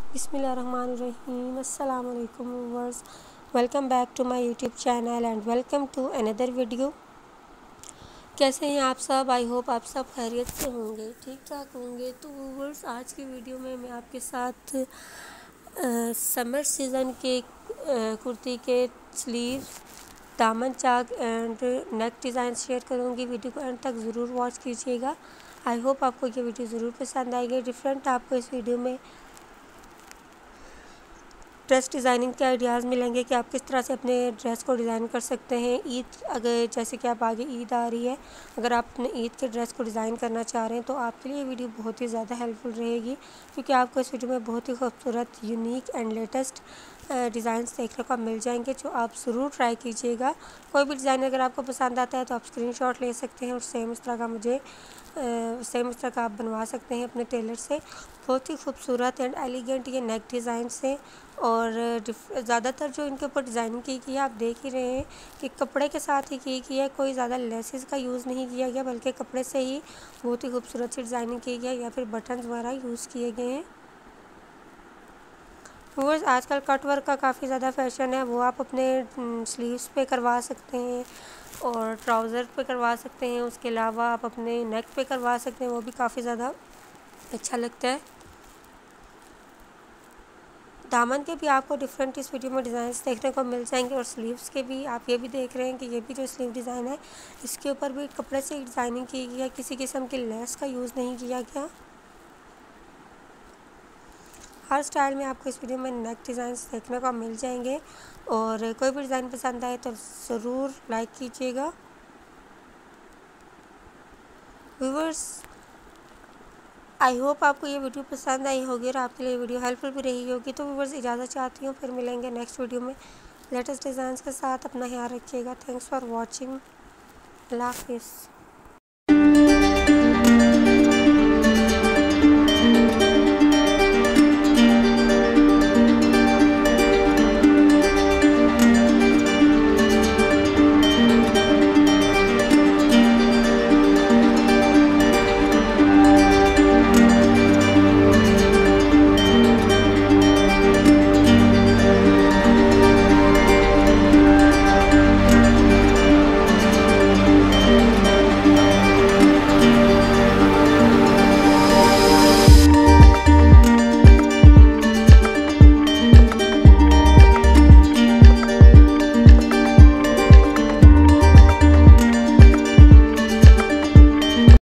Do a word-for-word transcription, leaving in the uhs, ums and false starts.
बिस्मिल्लाहिर्रहमानिर्रहीम। अस्सलाम वालेकुम viewers, welcome back to my YouTube channel and welcome to another video. कैसे हैं आप सब? आई होप आप सब खैरियत से होंगे, ठीक ठाक होंगे। तो व्यूअर्स, आज की वीडियो में मैं आपके साथ आ, समर सीज़न के आ, कुर्ती के स्लीव, दामन चाक एंड नेक डिज़ाइन शेयर करूँगी। वीडियो को एंड तक ज़रूर वॉच कीजिएगा। आई होप आपको ये वीडियो ज़रूर पसंद आएगी। डिफरेंट आपको इस वीडियो में ड्रेस डिज़ाइनिंग के आइडियाज़ मिलेंगे कि आप किस तरह से अपने ड्रेस को डिज़ाइन कर सकते हैं। ईद, अगर जैसे कि आप आगे ईद आ रही है, अगर आप अपने ईद के ड्रेस को डिज़ाइन करना चाह रहे हैं तो आपके लिए ये वीडियो बहुत ही ज़्यादा हेल्पफुल रहेगी, क्योंकि आपको इस वीडियो में बहुत ही खूबसूरत, यूनिक एंड लेटेस्ट डिज़ाइंस देखने को मिल जाएंगे, जो आप ज़रूर ट्राई कीजिएगा। कोई भी डिज़ाइन अगर आपको पसंद आता है तो आप स्क्रीनशॉट ले सकते हैं और सेम इस तरह का मुझे सेम इस तरह का आप बनवा सकते हैं अपने टेलर से। बहुत ही खूबसूरत एंड एलिगेंट ये नेक डिज़ाइन से, और ज़्यादातर जो इनके ऊपर डिज़ाइनिंग की गई है आप देख ही रहे हैं कि कपड़े के साथ ही की गई है। कोई ज़्यादा लेसेस का यूज़ नहीं किया गया, बल्कि कपड़े से ही बहुत ही खूबसूरत सी डिज़ाइनिंग की गई है, या फिर बटन्स वगैरह यूज़ किए गए हैं। व्यूअर्स, आजकल कट वर्क का काफ़ी ज़्यादा फैशन है, वो आप अपने स्लीव्स पे करवा सकते हैं और ट्राउज़र पे करवा सकते हैं। उसके अलावा आप अपने नेक पे करवा सकते हैं, वो भी काफ़ी ज़्यादा अच्छा लगता है। दामन के भी आपको डिफरेंट इस वीडियो में डिज़ाइंस देखने को मिल जाएंगे, और स्लीव्स के भी आप ये भी देख रहे हैं कि ये भी जो स्लीव डिज़ाइन है, इसके ऊपर भी कपड़े से डिज़ाइनिंग की गई है, किसी किस्म की लेस का यूज़ नहीं किया गया। हर स्टाइल में आपको इस वीडियो में नेक डिज़ाइंस देखने को मिल जाएंगे, और कोई भी डिज़ाइन पसंद आए तो ज़रूर लाइक कीजिएगा। व्यूअर्स, आई होप आपको ये वीडियो पसंद आई होगी और आपके लिए वीडियो हेल्पफुल भी रही होगी। तो व्यूअर्स, इजाज़त चाहती हूँ, फिर मिलेंगे नेक्स्ट वीडियो में लेटेस्ट डिज़ाइंस के साथ। अपना ख्याल रखिएगा। Thanks for watching. अल्लाह हाफिज़।